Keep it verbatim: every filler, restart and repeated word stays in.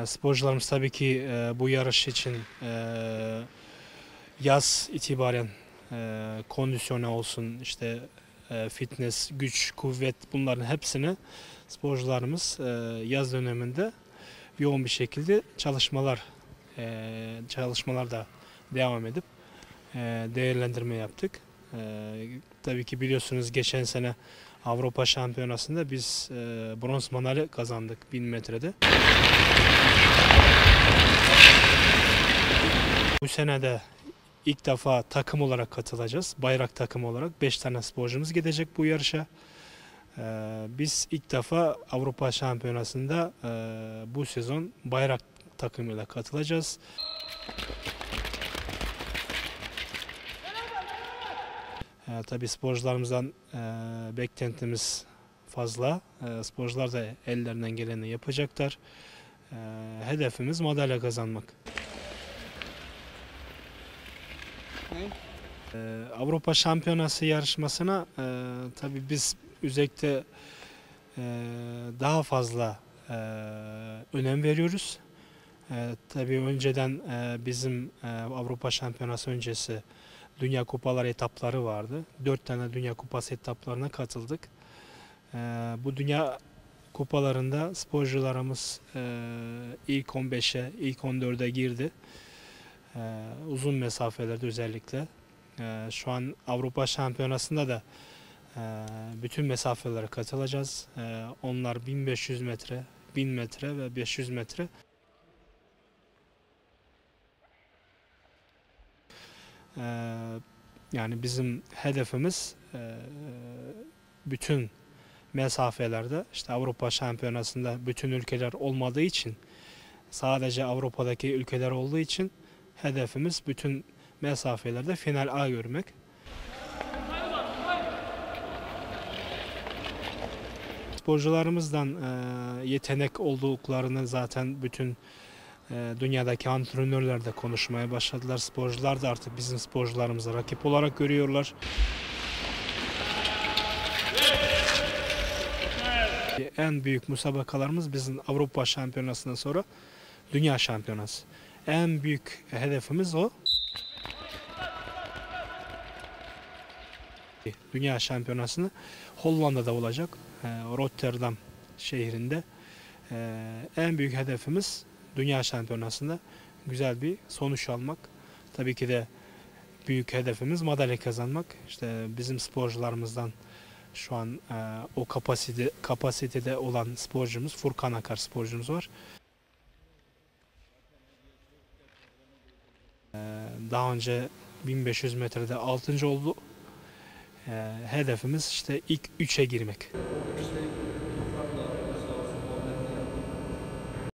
Sporcularımız tabii ki e, bu yarış için e, yaz itibaren e, kondisyonu olsun, işte e, fitness, güç, kuvvet bunların hepsini sporcularımız e, yaz döneminde yoğun bir şekilde çalışmalar e, çalışmalar da devam edip e, değerlendirme yaptık. E, tabii ki biliyorsunuz geçen sene Avrupa Şampiyonası'nda biz e, bronz madalya kazandık bin metrede. Bu sene de ilk defa takım olarak katılacağız. Bayrak takımı olarak beş tane sporcumuz gidecek bu yarışa. Ee, biz ilk defa Avrupa Şampiyonası'nda e, bu sezon bayrak takımıyla katılacağız. Ee, tabii sporcularımızdan e, beklentimiz fazla. E, sporcular da ellerinden geleni yapacaklar. E, hedefimiz madalya kazanmak. Ee, Avrupa Şampiyonası yarışmasına e, tabii biz özellikle e, daha fazla e, önem veriyoruz. E, tabii önceden e, bizim e, Avrupa Şampiyonası öncesi Dünya Kupaları etapları vardı. Dört tane Dünya Kupası etaplarına katıldık. E, bu Dünya Kupalarında sporcularımız e, ilk on beşe, ilk on dörde girdi. E, uzun mesafelerde özellikle. Şu an Avrupa Şampiyonası'nda da bütün mesafelere katılacağız. Onlar bin beş yüz metre, bin metre ve beş yüz metre. Yani bizim hedefimiz bütün mesafelerde, işte Avrupa Şampiyonası'nda bütün ülkeler olmadığı için, sadece Avrupa'daki ülkeler olduğu için hedefimiz bütün mesafelerde final A görmek. Sporcularımızdan e, yetenek olduklarını zaten bütün e, dünyadaki antrenörler de konuşmaya başladılar. Sporcular da artık bizim sporcularımızı rakip olarak görüyorlar. En büyük müsabakalarımız bizim Avrupa Şampiyonası'ndan sonra Dünya Şampiyonası. En büyük hedefimiz o. Dünya Şampiyonası'nı Hollanda'da olacak. Rotterdam şehrinde. En büyük hedefimiz Dünya Şampiyonası'nda güzel bir sonuç almak. Tabii ki de büyük hedefimiz madalya kazanmak. İşte bizim sporcularımızdan şu an o kapasite, kapasitede olan sporcumuz Furkan Akar sporcumuz var. Daha önce bin beş yüz metrede altıncı oldu. Hedefimiz işte ilk üçe girmek.